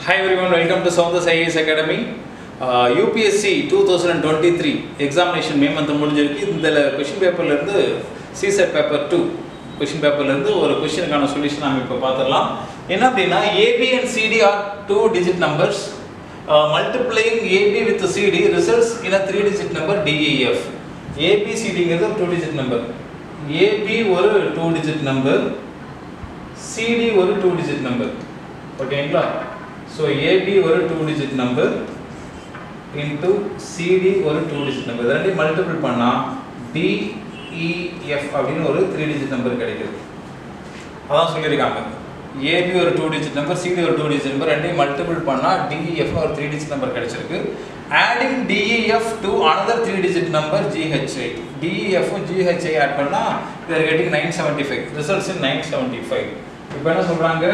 Hi everyone, welcome to Sounders IAS Academy. UPSC 2023 examination May month முடிஞ்சிருக்கு. இந்த question பேப்பர்ல இருந்து CSET paper 2 क्वेश्चन பேப்பர்ல இருந்து ஒரு क्वेश्चनக்கான சொல்யூஷன் நாம இப்ப பாத்துறலாம். என்ன அப்படினா AB and CD are two digit numbers. Multiplying AB with CD results in a three digit number DEF. AB CD ங்கிறது ஒரு two digit number. AB ஒரு two digit number. CD ஒரு two digit number. ஓகேங்களா? So AB ஒரு 2 digit number into CD ஒரு 2 digit number. ரெண்டை multiple பண்ணா DEF அப்படின ஒரு 3 digit number கிடைக்குது. அதான் சொல்லிருக்காங்க. AB ஒரு 2 digit number, CD ஒரு 2 digit number, ரெண்டை மல்டிபிள் பண்ணா DEF ஒரு 3 digit number கிடைச்சிருக்கு. Adding DEF to another 3 digit number GHI. DEF and GHI add பண்ணா we are getting 975. Results in 975. இப்போ என்ன சொல்றாங்க?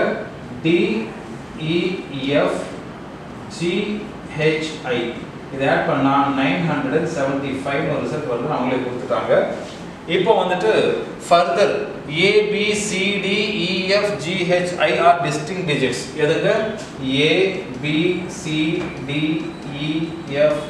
DEF GHI இத ஆட் பண்ணா 975 ஒரு ரிசல்ட் வருது அவங்களே கொடுத்துட்டாங்க. இப்போ வந்துட்டு further ABCDEF GHI are distinct digits. எதுங்க ABCDEF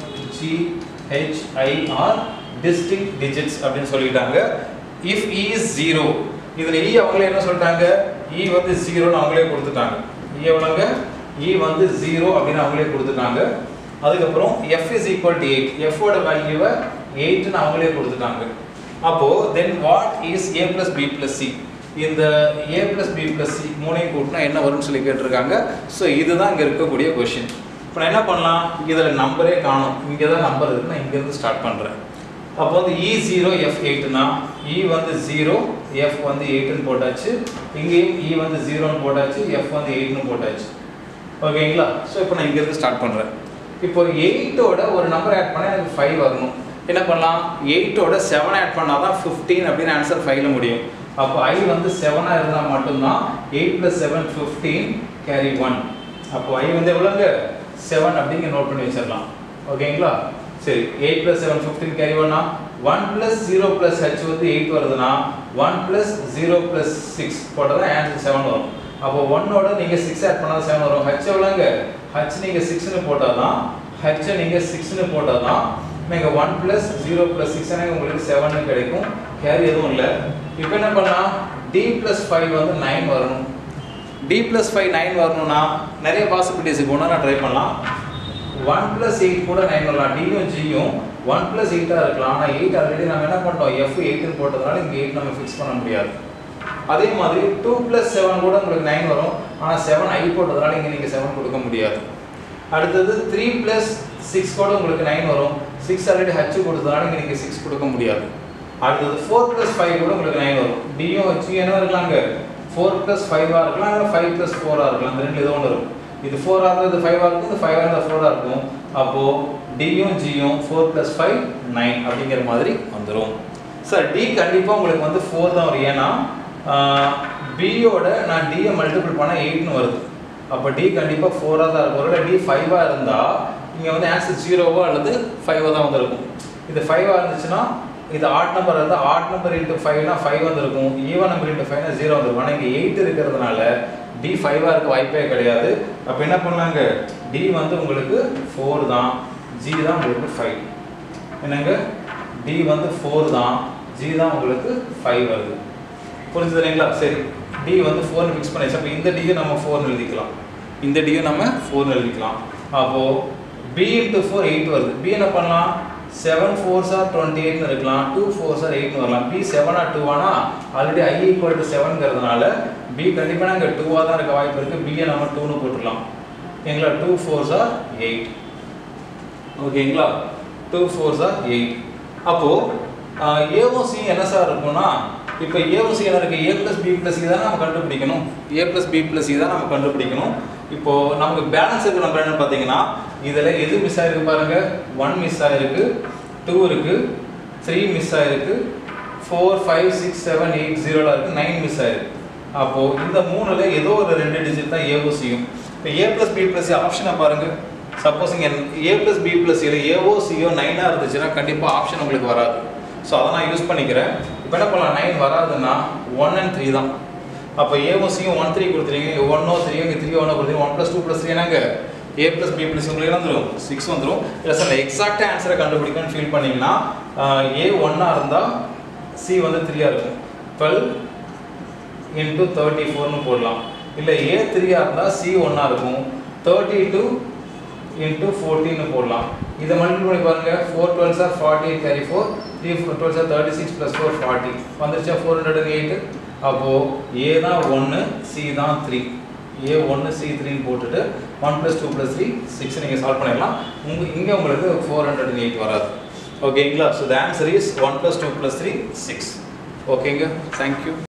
GHI are distinct digits அப்படினு சொல்லிட்டாங்க. If E is 0 இதுல E அவங்களே என்ன சொல்றாங்க? E வந்து 0 னு அவங்களே கொடுத்துட்டாங்க. E எவ்வளவுங்க? E வந்து 0 அப்படினு அவங்களே கொடுத்துட்டாங்க. அதுக்கு அப்புறம் F is equal to 8. F ஓட வேல்யூவை 8 னு அவங்களே கொடுத்துட்டாங்க. அப்போ then what is A plus B plus C? இந்த A plus B plus C மூணையும் கூட்டினா என்ன வரும்னு சொல்லி கேட்டிருக்காங்க. ஸோ இதுதான் இங்க இருக்கக்கூடிய क्वेश्चन. இப்போ நான் என்ன பண்ணலாம்? இதுல நம்பரே காணோம். இங்க தான் நம்பர் இருக்கு. நான் இங்க இருந்து ஸ்டார்ட் பண்றேன். அப்போ வந்து E0 F8 னா E வந்து 0 F வந்து 8 னு போட்டாச்சு. இங்கேயும் E வந்து 0 னு போட்டாச்சு, F வந்து 8 னு போட்டாச்சு. ஓகேங்களா? சோ இப்போ நான் இங்க இருந்து ஸ்டார்ட் பண்றேன். இப்போ 8 ஓட ஒரு நம்பர் ஆட் பண்ணா எனக்கு 5 வரணும். என்ன பண்ணலாம்? 8 ஓட 7 ஆட் பண்ணா தான் 15 அப்படின ஆன்சர் 5 ல முடியும். அப்போ I வந்து 7 ஆ இருந்தா மட்டும் தான் 8 + 7 15 கேரி 1. அப்போ I வந்து எவ்வளவுங்க? 7 அப்படிங்க நோட் பண்ணி வச்சிரலாம். ஓகேங்களா? சரி 8 + 7 15 கேரி 1 னா 1 + 0 + h வந்து 8 வருதுனா 1 + 0 + 6 போட்டா தான் ஆன்சர் 7 வரும். அப்போ 1 ஓட நீங்க 6 ஆட் பண்ணா 7 வரும். h எவ்வளவுங்க? h நீங்க 6 னு போட்டா தான் h நீங்க 6 னு போட்டா தான் நீங்க 1 + 0 + 6 னா உங்களுக்கு 7 னு கிடைக்கும். கேரி எதுவும் இல்ல. இப்போ என்ன பண்ணலாம்? d + 5 வந்து 9 வரணும். d + 5 9 வரணும்னா நிறைய பாசிபிலிட்டிஸ் ஒண்ணா ட்ரை பண்ணலாம். 1 + 8 கூட 9 வரலாம். d யும் g யும் 1 + 8 ஆ இருக்கலாம். ஆனா 8 ஆல்ரெடி நாம என்ன பண்ணிட்டோம்? f 8 னு போட்டதனால இங்க 8 நம்ம ஃபிக்ஸ் பண்ண முடியாது. அதே மாதிரி 2 + 7 கூட உங்களுக்கு 9 வரும். ஆனா 7 I போட்டதனால இங்க நீங்க 7 கொடுக்க முடியாது. அடுத்து 3 + 6 கூட உங்களுக்கு 9 வரும். 6 ஆல்ரெடி h கொடுத்ததனால இங்க நீங்க 6 கொடுக்க முடியாது. அடுத்து 4 + 5 கூட உங்களுக்கு 9 வரும். d யும் h என்ன இருக்கலாம்ங்க? 4 + 5 ஆ இருக்கலாம், இல்ல 5 + 4 ஆ இருக்கலாம். இந்த ரெண்டுல ஏதோ ஒன்னு இருக்கும். இது 4 ஆ இருந்தா இது 5 ஆ இருக்கும், இது 5 ஆ இருந்தா 4 ஆ இருக்கும். அப்போ d யும் g யும் 4 + 5 9 அப்படிங்கிற மாதிரி வந்துரும். சார் d கண்டிப்பா உங்களுக்கு வந்து 4 தான் வரும். ஏனா b யோட நான் d ஐ மல்டிபிள் பண்ணா 8 னு வருது. அப்ப d கண்டிப்பா 4 ஆ தான் இருக்கும். ஒருவேளை d 5 ஆ இருந்தா இங்க வந்து ஆன்சர் 0 அல்லது 5 ஆ தான் வந்திருக்கும். இது 5 ஆ இருந்துச்சுனா இது ஆட் நம்பர் இருந்தா ஆட் நம்பர் * 5 னா 5 வந்திருக்கும். ஈவன் நம்பர் * 5 னா 0 வந்திருக்கும். ஆனா இங்க 8 இருக்குறதுனால d 5 ஆ இருக்க வாய்ப்பே கிடையாது. அப்ப என்ன பண்ணலாங்க? d வந்து உங்களுக்கு 4 தான், g தான் உங்களுக்கு 5. என்னங்க? d வந்து 4 தான், g தான் உங்களுக்கு 5 வருது. புரிஞ்சுதுங்களா? சரி d வந்து 4 னு ஃபிக்ஸ் பண்ணியாச்சு. அப்ப இந்த d யை நம்ம 4 னு எழுதிக்கலாம். இந்த d யை நம்ம 4 னு எழுதிக்கலாம். அப்போ b * 4 8 வருது. b என்ன பண்ணலாம்? 7 4s are 28 னு இருக்கலாம். 2 4s are 8 னு வரலாம். b 7 ஆ 2 ஆனா ஆல்ரெடி I = 7 ங்கிறதுனால b கண்டிப்பா அங்க 2 ஆ தான் இருக்க வாய்ப்பு இருக்கு. b யை நாம 2 னு போட்டுறலாம். ஓகேங்களா? 2 4s are 8. ஓகேங்களா? 2 4s are 8. அப்போ a வும் c என்ன சார் இருக்கும்னா இப்போ a வும் c என்ன இருக்கு? a + b + c தான் நாம கண்டுபிடிக்கணும். a + b + c தான் நாம கண்டுபிடிக்கணும். இப்போ நமக்கு பேலன்ஸ் இருக்கிற நம்பர் என்ன பாத்தீங்கன்னா இதுல எது மிஸ் ஆயிருக்கு பாருங்க. 1 மிஸ் ஆயிருக்கு, 2 இருக்கு, 3 மிஸ் ஆயிருக்கு, 4 5 6 7 8 0 ல இருக்கு, 9 மிஸ் ஆயிருக்கு. அப்போ இந்த மூணுல ஏதோ ஒரு ரெண்டு டிஜிட் தான் a வும் c யும். இப்போ a + b + c ஆப்ஷனை பாருங்க. சப்போஸ் இங்க a + b + c ல a ஓ c ஓ 9 ஆ இருந்துச்சுனா கண்டிப்பா ஆப்ஷன் உங்களுக்கு வராது. சோ அத நான் யூஸ் பண்ணிக்கிறேன். இப்போ என்ன பண்ணலாம்? 9 வராதுன்னா 1 and 3 தான். அப்போ ஏவும் சியும் 1 3 கொடுத்துறீங்க 1 3 இங்கே 3 1 கொடுத்தீங்க 1 + 2 + 3 என்னங்க a + b + உங்களுக்கு என்ன வந்துடும் 6 வந்துடும். இல்லை சார் எக்ஸாக்டாக ஆன்சரை கண்டுபிடிக்கணும்னு ஃபீல் பண்ணிங்கன்னா a 1 இருந்தால் c வந்து 3 இருக்கும் 12 × 34ன்னு போடலாம். இல்லை a 3 இருந்தால் c 1 இருக்கும் 32 × 14ன்னு போடலாம். இதை மல்டிபிள் பண்ணி பாருங்க 4 12s are 48 carry 4 3 12s are 36 + 4 40 வந்துருச்சா 408. அப்போ a தான் 1 c தான் 3 a 1 c 3 போட்டுட்டு 1 + 2 + 3 6 நீங்க சால்வ் பண்ணிடலாம். இங்க உங்களுக்கு 408 வராது. ஓகேங்களா? So the answer is 1 + 2 + 3 6. ஓகேங்க, thank you.